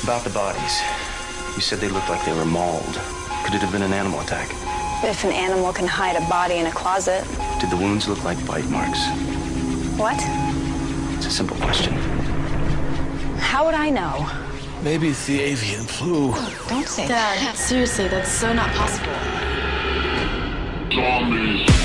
About the bodies. You said they looked like they were mauled. Could it have been an animal attack? If an animal can hide a body in a closet. Did the wounds look like bite marks? What? It's a simple question. How would I know? Maybe it's the avian flu. Don't say Dad, seriously, that's so not possible. Zombies.